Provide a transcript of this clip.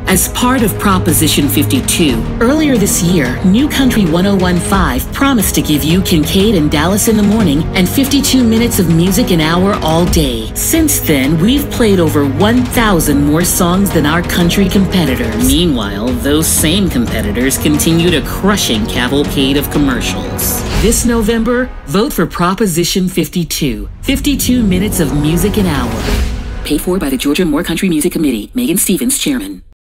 As part of Proposition 52, earlier this year, New Country 1015 promised to give you Kincaid and Dallas in the morning and 52 minutes of music an hour all day. Since then, we've played over 1,000 more songs than our country competitors. Meanwhile, those same competitors continued a crushing cavalcade of commercials. This November, vote for Proposition 52. 52 minutes of music an hour. Paid for by the Georgia More Country Music Committee. Megan Stevens, Chairman.